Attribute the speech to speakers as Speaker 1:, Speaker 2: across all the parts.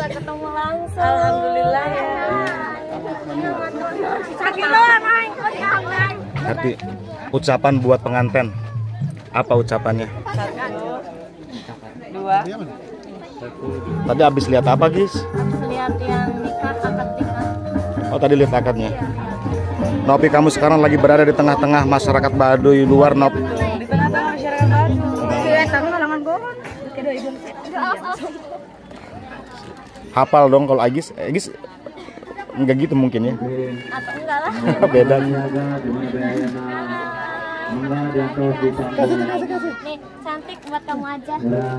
Speaker 1: ketemu langsung.
Speaker 2: Alhamdulillah ya.
Speaker 3: Hati ucapan buat pengantin. Apa ucapannya?
Speaker 2: 1, 2.
Speaker 3: Tadi habis lihat apa, Gis?
Speaker 1: Lihat yang nikah, akad nikah.
Speaker 3: Oh, tadi lihat akadnya. Nopi, kamu sekarang lagi berada di tengah-tengah masyarakat Baduy luar, Nop.
Speaker 2: Di tengah-tengah masyarakat Baduy.
Speaker 3: Hafal dong kalau Agis. Agis enggak gitu mungkin ya.
Speaker 1: Atau enggak lah.
Speaker 3: Beda.
Speaker 1: Nih, cantik buat kamu aja.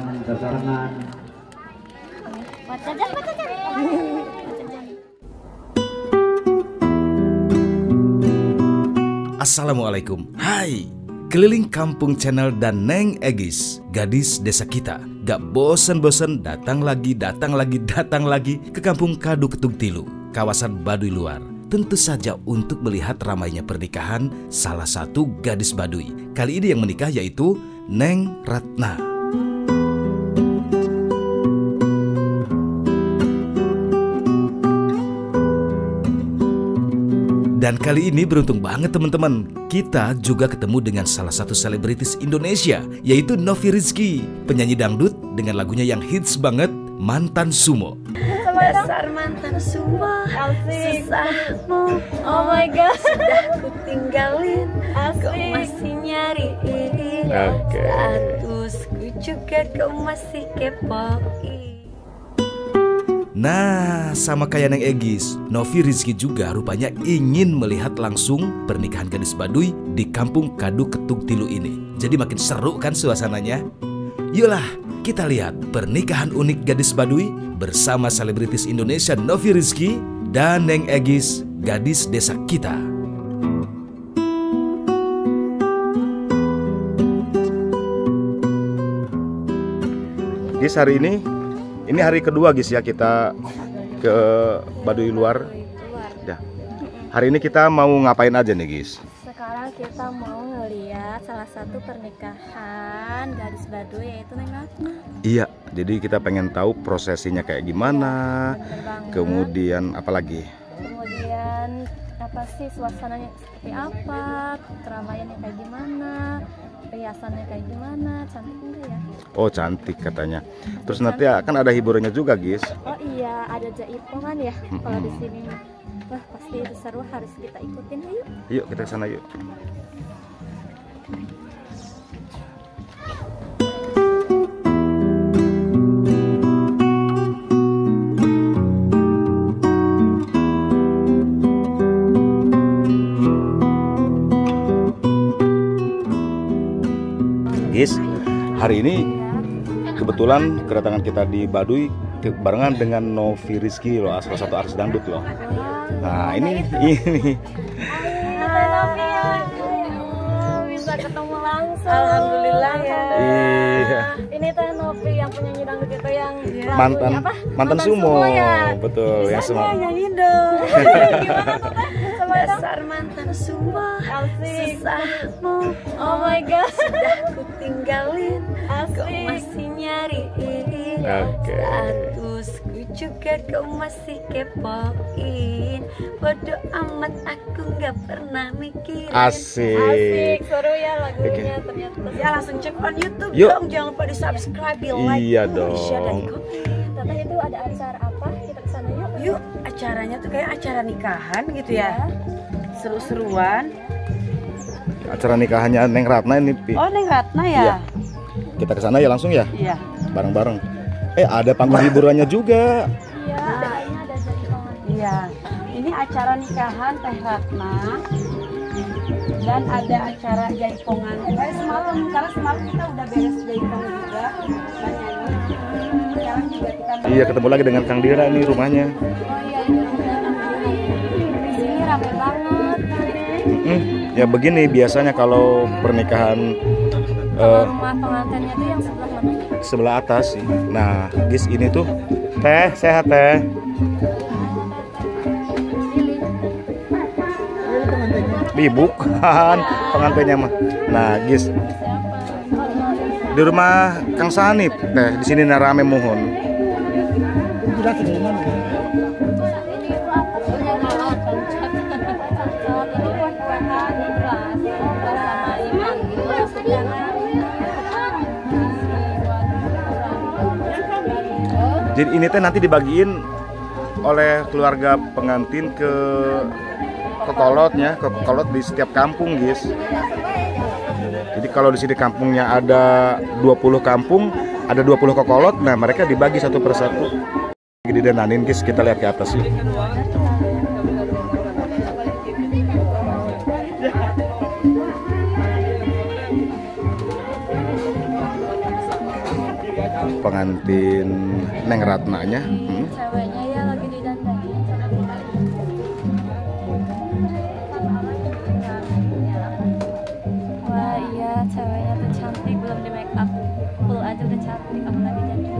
Speaker 1: Buat jajan, buat jajan.
Speaker 4: Assalamualaikum. Hai, keliling kampung channel dan Neng Egis, gadis desa kita. Gak bosen-bosen datang lagi ke kampung Kadu Ketung Tilu, kawasan Baduy luar. Tentu saja untuk melihat ramainya pernikahan salah satu gadis Baduy. Kali ini yang menikah yaitu Neng Ratna. Dan kali ini beruntung banget teman-teman, kita juga ketemu dengan salah satu selebritis Indonesia, yaitu Novi Rizky, penyanyi dangdut dengan lagunya yang hits banget, Mantan Sumo.
Speaker 2: Dasar mantan sumo, susahmu.
Speaker 1: Oh my god.
Speaker 2: Sudah ku tinggalin, kau
Speaker 1: Asik.
Speaker 2: masih nyariin.
Speaker 3: Oke.
Speaker 2: Statusku juga kau masih kepoin.
Speaker 4: Nah, sama kayak Neng Egis, Novi Rizky juga rupanya ingin melihat langsung pernikahan gadis Baduy di kampung Kadu Ketung Tilu ini. Jadi makin seru kan suasananya? Yuklah, kita lihat pernikahan unik gadis Baduy bersama selebritis Indonesia Novi Rizky dan Neng Egis, gadis desa kita.
Speaker 3: Gis, hari ini hari kedua, Gis, ya kita ke Baduy luar. Ya. Hari ini kita mau ngapain aja nih, Gis?
Speaker 1: Sekarang kita mau ngeliat salah satu pernikahan gadis Baduy yaitu Neng Ratna.
Speaker 3: Iya, jadi kita pengen tahu prosesinya kayak gimana.
Speaker 1: Bener banget.
Speaker 3: Kemudian apa lagi?
Speaker 1: Kemudian apa sih suasananya seperti apa, keramaiannya kayak gimana, perhiasannya kayak gimana, cantik enggak ya?
Speaker 3: Oh, cantik katanya. Terus nanti akan ada hiburannya juga, Gis.
Speaker 1: Oh iya, ada jaipongan ya kalau di sini. Wah, pasti itu seru, harus kita ikutin. Yuk.
Speaker 3: Yuk kita ke sana yuk. Gis, hari ini kebetulan kedatangan kita di Baduy barengan dengan Novi Rizky loh, salah satu artis dangdut loh. Nah, ini.
Speaker 1: Bisa ketemu langsung.
Speaker 2: Alhamdulillah ya.
Speaker 3: Iya.
Speaker 1: Ini teh Novi yang penyanyi dangdut itu yang
Speaker 3: Mantan sumo.
Speaker 1: ya.
Speaker 3: Betul, yang semua.
Speaker 2: Nyanyi dong.
Speaker 1: Gimana tuh teh? Sama itu?
Speaker 2: Dasar mantan sumo,
Speaker 1: Asik.
Speaker 2: susahmu.
Speaker 1: Oh my god.
Speaker 2: Sudah ku tinggalin, kau
Speaker 1: Asik.
Speaker 2: masih nyariin.
Speaker 3: Oke.
Speaker 2: Statusku juga kau masih kepoin. Bodoh amat aku nggak pernah mikirin.
Speaker 3: Asik.
Speaker 1: Asik, seru ya lagunya
Speaker 3: Oke.
Speaker 1: ternyata.
Speaker 2: Ya langsung cek on YouTube
Speaker 3: Yuk.
Speaker 2: dong, jangan lupa di subscribe, di like,
Speaker 3: Iya
Speaker 2: di
Speaker 3: dong.
Speaker 2: share dan di komen.
Speaker 1: Teteh itu ada acara apa? Kita kesana yuk.
Speaker 2: Yuk, acaranya tuh kayak acara nikahan gitu ya, seru-seruan.
Speaker 3: Acara nikahannya Neng Ratna ini, Pi.
Speaker 2: Oh, Neng Ratna ya?
Speaker 3: Iya. Kita ke sana ya langsung ya,
Speaker 2: Iya.
Speaker 3: bareng-bareng. Ada panggung hiburannya juga.
Speaker 1: Iya, kayaknya ada jaipongan.
Speaker 2: Iya. Ini acara nikahan Teh Ratna dan ada acara jaipongan. Kayak semalam, karena semalam kita udah beres jaipongan juga dan nyanyi. Sekarang juga kita
Speaker 3: Iya, ketemu lagi dengan Kang Dira nih rumahnya.
Speaker 1: Oh iya, di sini rame banget.
Speaker 3: Ya begini biasanya kalau pernikahan
Speaker 1: Kalau rumah pengantinnya tuh yang sebelah mana?
Speaker 3: sebelah atas sih. Nah, Gis, ini tuh teh, sehat teh. Bukan pengantinnya mah. Nah, Gis,
Speaker 1: Siapa?
Speaker 3: di rumah Kang Sanip teh, di sini rame mohon.
Speaker 1: Ini itu apa sih? Cacat. Ini kue-kuean beras sama ikan gitu.
Speaker 3: Jadi ini teh nanti dibagiin oleh keluarga pengantin ke kokolotnya, ke kokolot di setiap kampung, guys. Jadi kalau di sini kampungnya ada 20 kampung, ada 20 kokolot, nah mereka dibagi satu persatu. Didenanin, guys, kita lihat ke atas yuk. Pengantin Neng Ratnanya.
Speaker 1: Ceweknya ya lagi didandani sama pengantin. Wah iya, ceweknya tuh cantik, belum di make up full aja udah cantik, apalagi jadi.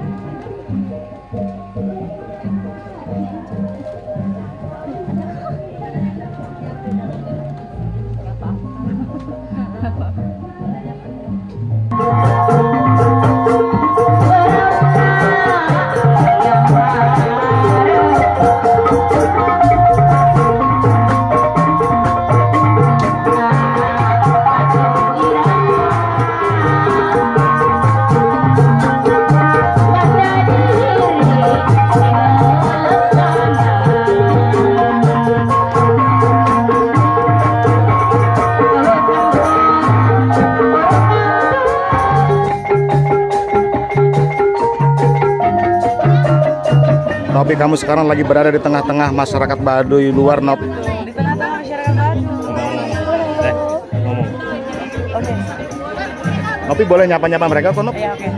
Speaker 3: Nopi, kamu sekarang lagi berada di tengah-tengah masyarakat Baduy luar, Nop.
Speaker 2: Di tengah-tengah masyarakat Baduy.
Speaker 3: Ngomong.
Speaker 2: Oke.
Speaker 3: Nopi boleh nyapa-nyapa mereka kok, Nop?
Speaker 2: Ya, oke.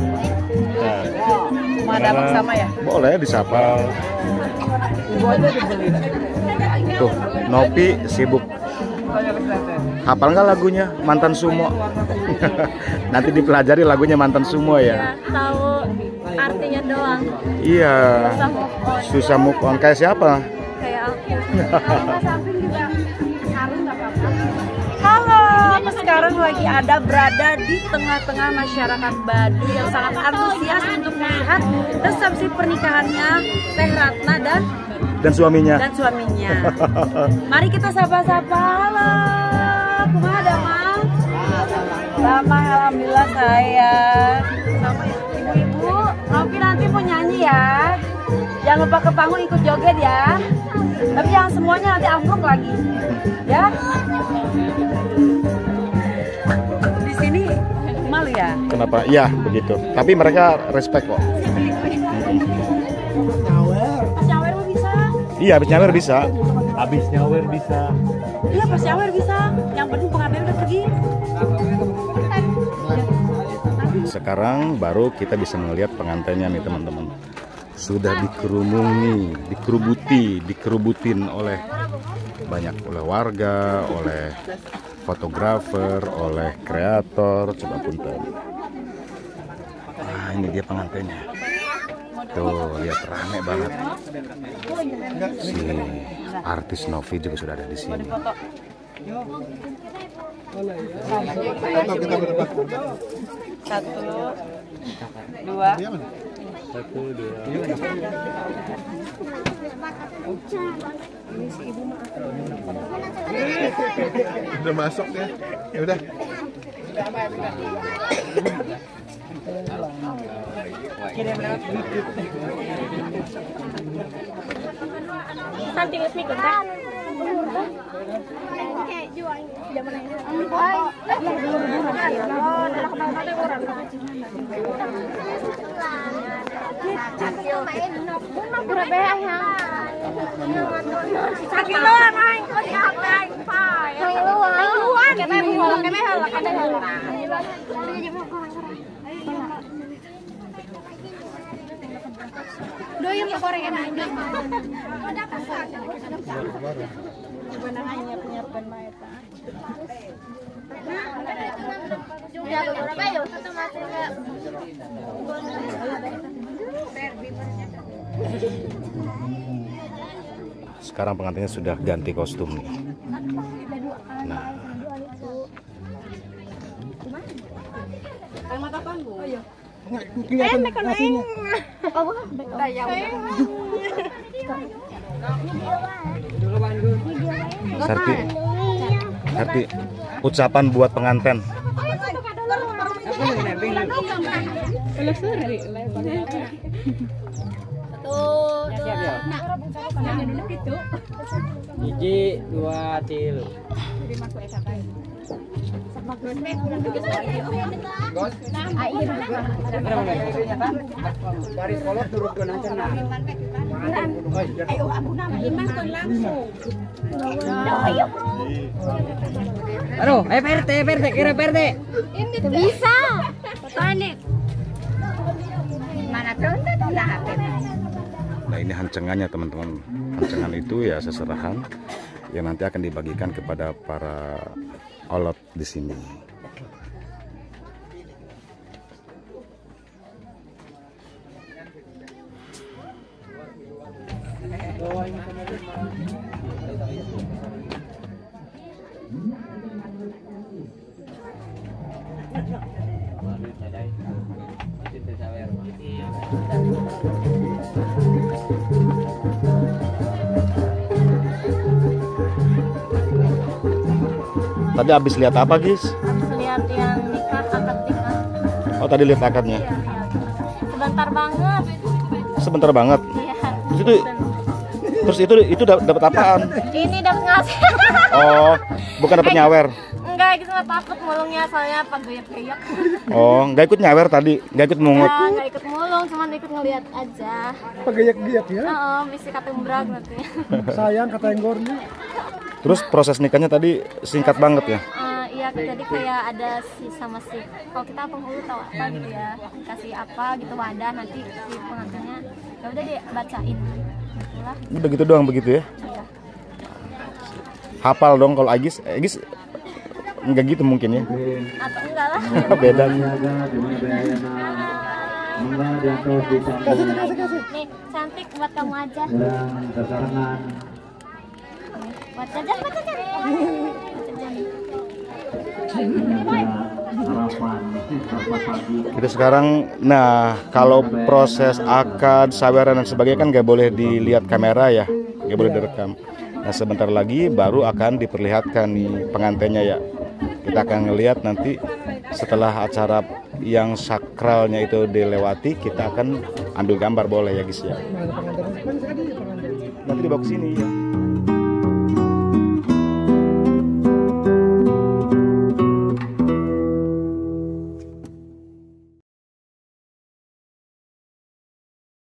Speaker 2: Mau ada abang sama ya?
Speaker 3: Boleh disapa.
Speaker 2: Ibu aja dibeli.
Speaker 3: Tuh, Nopi sibuk. Hafal nggak lagunya Mantan Sumo? Nanti dipelajari lagunya Mantan Sumo ya.
Speaker 1: Tahu artinya doang.
Speaker 3: Iya. Susah move on. Kayak siapa?
Speaker 1: Kayak aku.
Speaker 2: Halo, aku sekarang lagi berada di tengah-tengah masyarakat Baduy yang sangat antusias untuk melihat resepsi pernikahannya Teh Ratna
Speaker 3: Dan suaminya.
Speaker 2: Mari kita sapa-sapa. Halo, kumaha ada Mang? Lama, alhamdulillah saya. Ibu-ibu, Nopi nanti mau nyanyi ya. Jangan lupa ke panggung ikut joget ya. Tapi jangan semuanya nanti ambruk lagi. Ya. Di sini malu ya?
Speaker 3: Kenapa? Iya, begitu. Tapi mereka respect kok.
Speaker 2: Pas nyawer mah bisa.
Speaker 3: Iya, habis nyawer bisa.
Speaker 5: Habis nyawer bisa.
Speaker 2: Iya, pas nyawer bisa. Yang penting pengantin udah pergi.
Speaker 3: Sekarang baru kita bisa melihat pengantinnya nih, teman-teman. Sudah dikerumungi, dikerubutin oleh warga, oleh fotografer, oleh kreator. Coba punten. Nah, ini dia pengantinnya. Tuh, lihat rame banget. Si artis Novi juga sudah ada di sini.
Speaker 2: Satu, dua.
Speaker 5: Udah masuk ya. Ya udah.
Speaker 1: Santing resmi kan?
Speaker 6: Doyong ke Korea aja.
Speaker 3: Sekarang pengantinnya sudah ganti kostum nih. Nah,
Speaker 6: Enak kan aing.
Speaker 3: Sarti, ucapan buat pengantin.
Speaker 7: Hiji, dua, tilu. Aduh, PRT, kira PRT.
Speaker 6: Bisa. Panik. Mana tuh lah HP.
Speaker 3: Nah ini hancengannya teman-teman. Hancengan itu ya seserahan yang nanti akan dibagikan kepada para olot di sini. Tadi habis lihat apa, Gis?
Speaker 1: Habis lihat yang nikah, akad nikah.
Speaker 3: Oh, tadi lihat akadnya.
Speaker 1: Iya. Sebentar banget.
Speaker 3: Sebentar banget.
Speaker 1: Iya.
Speaker 3: Terus itu dapat apaan?
Speaker 1: Ini dapat ngasih.
Speaker 3: Oh, bukan dapat nyawer.
Speaker 1: Enggak, gitu nggak takut mulungnya soalnya apa goyak-goyak.
Speaker 3: Oh, nggak ikut nyawer tadi, nggak ikut mungut.
Speaker 1: Ya, nggak ikut mulung, cuman ikut ngeliat aja.
Speaker 8: Pagayak-gayak ya.
Speaker 1: Oh, bisa katembrag nanti.
Speaker 8: Sayang kata yang gornya.
Speaker 3: Terus proses nikahnya tadi singkat banget ya?
Speaker 1: Iya, jadi kayak ada sama si, kalau kita penghulu tahu apa gitu ya, kasih apa gitu wadah, nanti si pengantinnya ya udah dia bacain. Gitulah.
Speaker 3: Udah gitu doang begitu ya?
Speaker 1: Iya.
Speaker 3: Hafal dong kalau Agis enggak gitu mungkin ya?
Speaker 1: Atau enggak lah.
Speaker 3: Beda.
Speaker 1: Nih, cantik buat kamu aja. Buat jajan, buat jajan.
Speaker 3: Kita sekarang, nah kalau proses akad, saweran dan sebagainya kan nggak boleh dilihat kamera ya, nggak boleh direkam. Nah sebentar lagi baru akan diperlihatkan nih pengantinnya ya. Kita akan ngelihat nanti setelah acara yang sakralnya itu dilewati, kita akan ambil gambar boleh ya guys ya. Nanti dibawa ke sini ya.